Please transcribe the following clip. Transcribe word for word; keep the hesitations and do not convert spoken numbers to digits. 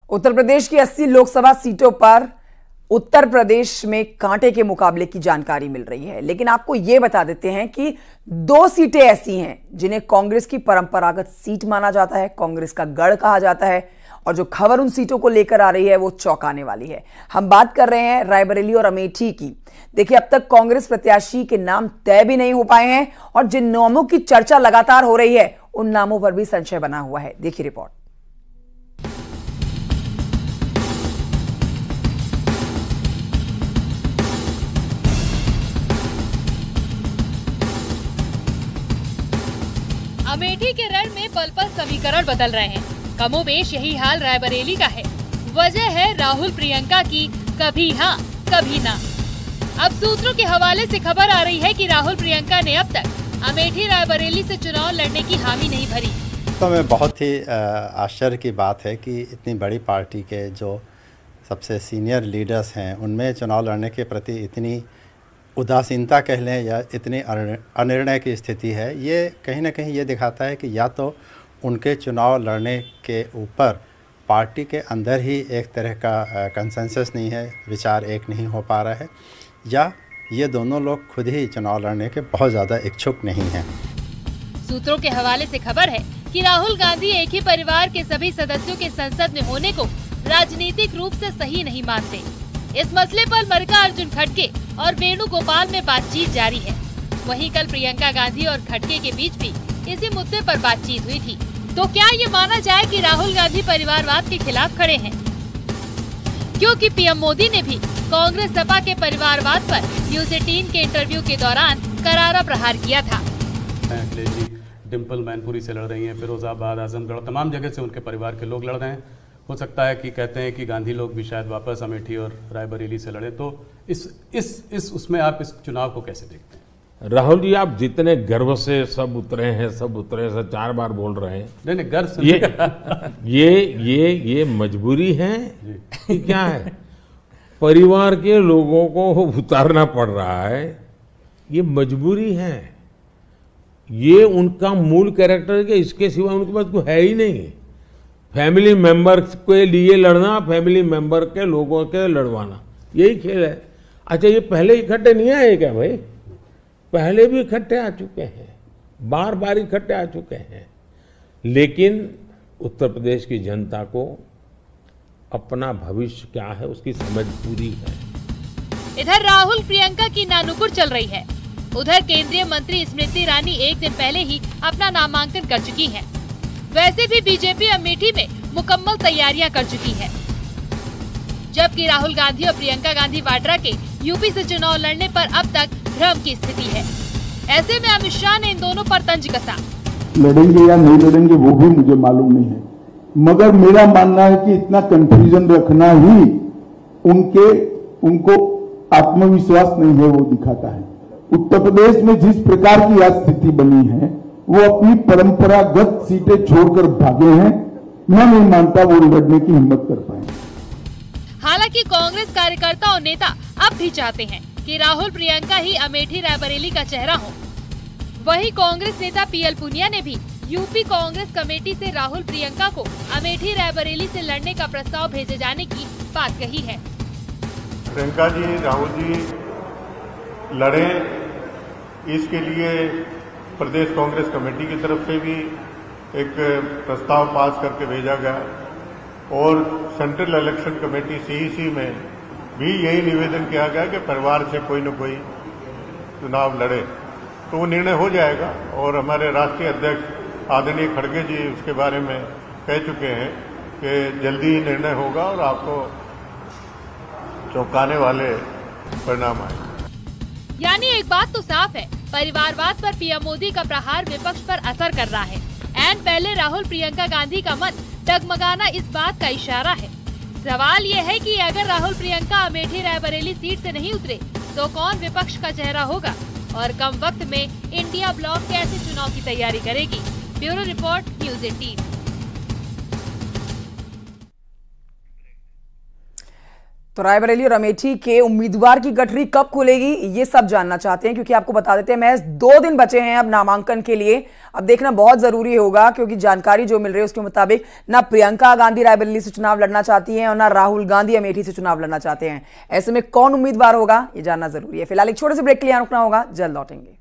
उत्तर प्रदेश की अस्सी लोकसभा सीटों पर उत्तर प्रदेश में कांटे के मुकाबले की जानकारी मिल रही है, लेकिन आपको यह बता देते हैं कि दो सीटें ऐसी हैं जिन्हें कांग्रेस की परंपरागत सीट माना जाता है, कांग्रेस का गढ़ कहा जाता है, और जो खबर उन सीटों को लेकर आ रही है वो चौंकाने वाली है। हम बात कर रहे हैं रायबरेली और अमेठी की। देखिए, अब तक कांग्रेस प्रत्याशी के नाम तय भी नहीं हो पाए हैं और जिन नामों की चर्चा लगातार हो रही है उन नामों पर भी संशय बना हुआ है। देखिए रिपोर्ट। अमेठी के रण में पल पल समीकरण बदल रहे हैं। कमोबेश यही हाल रायबरेली का है। वजह है राहुल प्रियंका की कभी हाँ कभी ना। अब सूत्रों के हवाले से खबर आ रही है कि राहुल प्रियंका ने अब तक अमेठी रायबरेली से चुनाव लड़ने की हामी नहीं भरी। तो में बहुत ही आश्चर्य की बात है कि इतनी बड़ी पार्टी के जो सबसे सीनियर लीडर्स हैं उनमें चुनाव लड़ने के प्रति इतनी उदासीनता कह लें या इतनी अनिर्णय की स्थिति है। ये कहीं ना कहीं ये दिखाता है कि या तो उनके चुनाव लड़ने के ऊपर पार्टी के अंदर ही एक तरह का कंसेंसस नहीं है, विचार एक नहीं हो पा रहा है, या ये दोनों लोग खुद ही चुनाव लड़ने के बहुत ज़्यादा इच्छुक नहीं हैं। सूत्रों के हवाले से खबर है कि राहुल गांधी एक ही परिवार के सभी सदस्यों के संसद में होने को राजनीतिक रूप से सही नहीं मानते। इस मसले पर मल्लिकार्जुन खड़गे और वेणुगोपाल में बातचीत जारी है। वहीं कल प्रियंका गांधी और खड़गे के बीच भी इसी मुद्दे पर बातचीत हुई थी। तो क्या ये माना जाए कि राहुल गांधी परिवारवाद के खिलाफ खड़े हैं? क्योंकि पीएम मोदी ने भी कांग्रेस सपा के परिवारवाद पर न्यूज एटीन के इंटरव्यू के दौरान करारा प्रहार किया था। डिम्पल मैनपुरी से लड़ रही हैं, फिरोजाबाद, आजमगढ़, तमाम जगह से उनके परिवार के लोग लड़ रहे हैं। हो सकता है कि कहते हैं कि गांधी लोग भी शायद वापस अमेठी और रायबरेली से लड़े। तो इस इस इस उसमें आप इस चुनाव को कैसे देखते हैं? राहुल जी, आप जितने गर्व से सब उतरे हैं सब उतरे से चार बार बोल रहे हैं। नहीं नहीं, गर्व से ये ये ये ये मजबूरी है कि क्या है? परिवार के लोगों को उतारना पड़ रहा है, ये मजबूरी है। ये उनका मूल कैरेक्टर के इसके सिवा उनके पास कोई है ही नहीं। फैमिली मेंबर के लिए लड़ना, फैमिली मेंबर के लोगों के लड़वाना, यही खेल है। अच्छा, ये पहले इकट्ठे नहीं आए क्या भाई? पहले भी इकट्ठे आ चुके हैं, बार बार इकट्ठे आ चुके हैं। लेकिन उत्तर प्रदेश की जनता को अपना भविष्य क्या है उसकी समझ पूरी है। इधर राहुल प्रियंका की नानुकुर चल रही है। उधर केंद्रीय मंत्री स्मृति ईरानी एक दिन पहले ही अपना नामांकन कर चुकी हैं। वैसे भी बीजेपी अमेठी में मुकम्मल तैयारियां कर चुकी है, जबकि राहुल गांधी और प्रियंका गांधी वाड्रा के यूपी से चुनाव लड़ने पर अब तक भ्रम की स्थिति है। ऐसे में अमित शाह ने इन दोनों पर तंज कसा। लड़ेंगे या नहीं लड़ेंगे वो भी मुझे मालूम नहीं है, मगर मेरा मानना है कि इतना कंफ्यूजन रखना ही उनके उनको आत्मविश्वास नहीं है वो दिखाता है। उत्तर प्रदेश में जिस प्रकार की आज स्थिति बनी है, वो अपनी परंपरागत सीटें छोड़कर भागे हैं। मैं नहीं मानता वो लड़ने की हिम्मत कर पाए। हालांकि कांग्रेस कार्यकर्ता और नेता अब भी चाहते हैं कि राहुल प्रियंका ही अमेठी रायबरेली का चेहरा हो। वहीं कांग्रेस नेता पीएल पुनिया ने भी यूपी कांग्रेस कमेटी से राहुल प्रियंका को अमेठी रायबरेली से लड़ने का प्रस्ताव भेजे जाने की बात कही है। प्रियंका जी, राहुल जी लड़े, इसके लिए प्रदेश कांग्रेस कमेटी की तरफ से भी एक प्रस्ताव पास करके भेजा गया और सेंट्रल इलेक्शन कमेटी सीईसी में भी यही निवेदन किया गया कि परिवार से कोई न कोई चुनाव लड़े, तो वो निर्णय हो जाएगा। और हमारे राष्ट्रीय अध्यक्ष आदरणीय खड़गे जी उसके बारे में कह चुके हैं कि जल्दी ही निर्णय होगा और आपको चौंकाने वाले परिणाम आएंगे। यानी एक बात तो साफ है, परिवारवाद पर पीएम मोदी का प्रहार विपक्ष पर असर कर रहा है। एंड पहले राहुल प्रियंका गांधी का मन डगमगाना इस बात का इशारा है। सवाल ये है कि अगर राहुल प्रियंका अमेठी रायबरेली सीट से नहीं उतरे तो कौन विपक्ष का चेहरा होगा और कम वक्त में इंडिया ब्लॉक कैसे चुनाव की तैयारी करेगी। Bureau report, news eighteen. तो रायबरेली और अमेठी के उम्मीदवार की गठरी कब खुलेगी, ये सब जानना चाहते हैं, क्योंकि आपको बता देते हैं महज दो दिन बचे हैं अब नामांकन के लिए। अब देखना बहुत जरूरी होगा, क्योंकि जानकारी जो मिल रही है उसके मुताबिक ना प्रियंका गांधी रायबरेली से चुनाव लड़ना चाहती हैं और ना राहुल गांधी अमेठी से चुनाव लड़ना चाहते हैं। ऐसे में कौन उम्मीदवार होगा, ये जानना जरूरी है। फिलहाल एक छोटे से ब्रेक के लिए रुकना होगा, जल्द लौटेंगे।